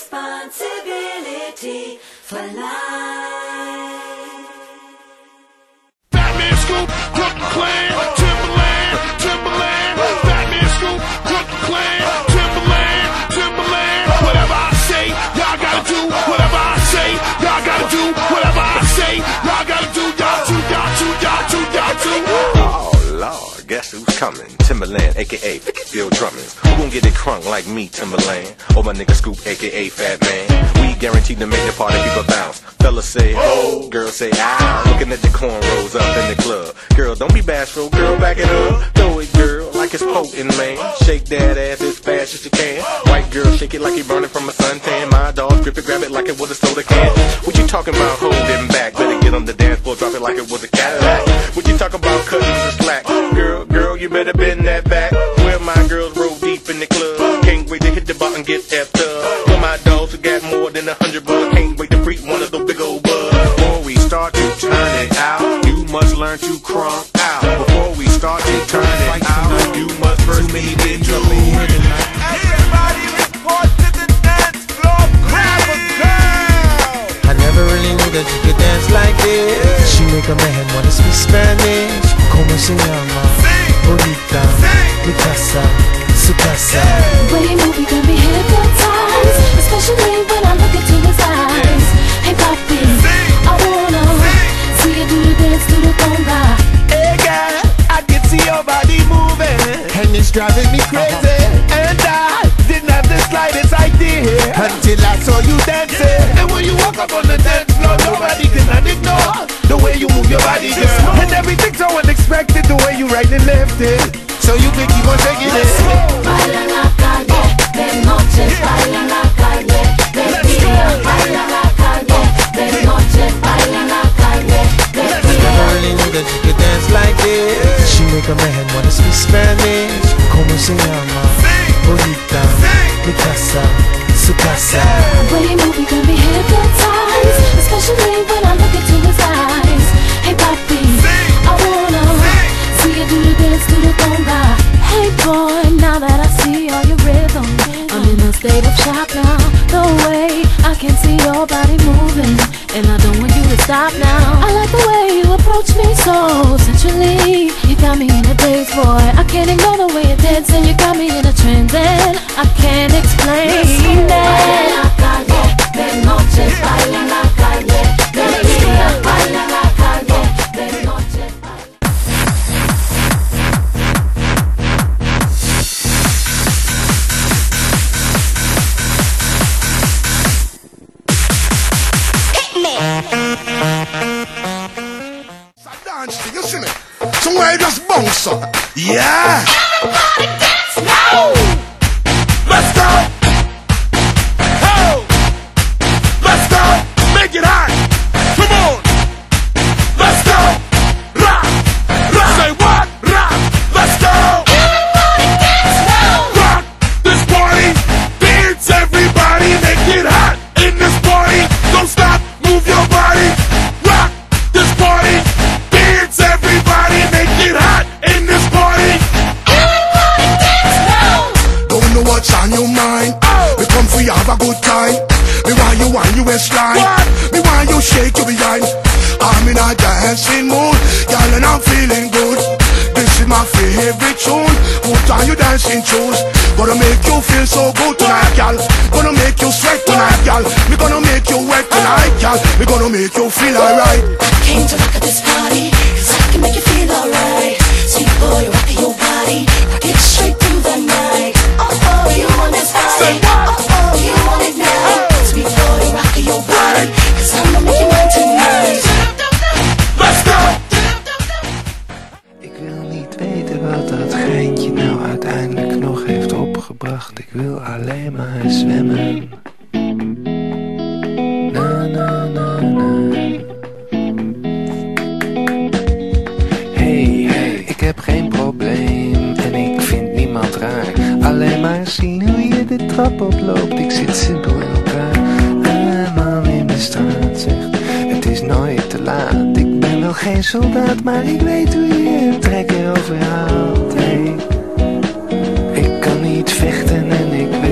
responsibility for life. Batman Scoop, Brooklyn Clan, Timberland, Timberland. Batman Scoop, Brooklyn Clan, Timberland, Timberland. Whatever I say, y'all gotta do. Whatever I say, y'all gotta do. Whatever I say, y'all gotta do. Y'all too, y'all too, y'all too, y'all too. Oh Lord, guess who's coming? Timberland, aka Bill Drummond. Who gon' get it crunk like me, Timberland? Or my nigga Scoop, aka Fat Man. We guaranteed to make the party people bounce. Fellas say oh, girls say ah. Looking at the cornrows up in the club. Girl, don't be bashful, girl, back it up. Throw it, girl, like it's potent, man. Shake that ass as fast as you can. White girl, shake it like you burning from a suntan. My dog, grip it, grab it like it was a soda can. What you talking about holding back? Better get on the dance floor, drop it like it was a Cadillac. What you talking about cutting the slack? Girl, you better bend that back. Where my girls roll deep in the club. Can't wait to hit the bar and get effed up. For my dogs who got more than 100 bucks. Can't wait to freak one of those big old bugs. Before we start to turn it out, you must learn to crunk out. Before we start to turn it out, you must first be in trouble. Everybody report to the dance floor. Grab a girl. I never really knew that you could dance like this. She make a man wanna speak Spanish. Como se llama? Bonita, mi casa, su casa. The way you move, you can be hypnotized, especially when I look into his eyes. Hey papi, I wanna see you do the dance to the conga. Hey girl, I can see your body moving, and it's driving me crazy. And I didn't have the slightest idea until I saw you dancing. And when you walk up on the dance floor, nobody can ignore the way you move your body, girl. And everything's so unexpected, the way you right and left it, so you can keep on shaking it. Baila en la calle, de noche, baila en la calle, de día, baila en la calle, de noche, baila en la calle, de día. Never really knew that you could dance like this. She make a man wanna speak Spanish. Como se llama? Bonita, mi casa, su casa. The way you move, you can be hypnotized, especially when I look into his eyes. Hey papi, I wanna see you do the dance to the conga. Hey boy, now that I see all your rhythm, I'm in a state of shock now. The way I can see your body moving, and I don't want you to stop now. I like the way you approach me so sensually. You got me in a daze, boy. I can't ignore the way you're dancing. You got me in a trance, and I can't explain it. Baila en la calle, de noche, baila en la calle, de día, baila en la calle, de noche, baila. You see me? Somewhere you just bounce up. Yeah. Everybody dance now. Let's go. Oh. Let's go. Make it hot. Come on. Let's go. Rock. Rock. Say what? Rock. Let's go. Everybody dance now. Rock this party. Dance everybody. Make it hot in this party. Don't stop. Move your body. Rock this party. Everybody make it hot in this party. Everybody dance now. Don't know what's on your mind. We come for you have a good time. Me want you on your waistline. Me want you shake your behind. I'm in a dancing mood, girl, and I'm feeling good. This is my favorite tune. Put on your dancing shoes. Gonna make you feel so good tonight, girl. Gonna make you sweat tonight, girl. Me gonna make you wet tonight, girl. Me gonna make you feel alright. Came to rock at this party, 'cause I can make you feel alright. Sweet boy, rockin' your body, rock it straight through the night. Oh, you want this body? Oh, you want it now? Sweet boy, rockin' your body, 'cause I'm gonna make you mine tonight. Let's go! Ik wil niet weten wat dat geintje nou uiteindelijk nog heeft opgebracht. Ik wil alleen maar zwemmen. Na na na na. Hey, ik heb geen probleem en ik vind niemand raar. Alleen maar zien hoe je de trap oploopt. Ik zit simpel in elkaar. Een man in de straat zegt, het is nooit te laat. Ik ben wel geen soldaat, maar ik weet hoe je een trekker overhaalt. Hey, ik kan niet vechten en ik weet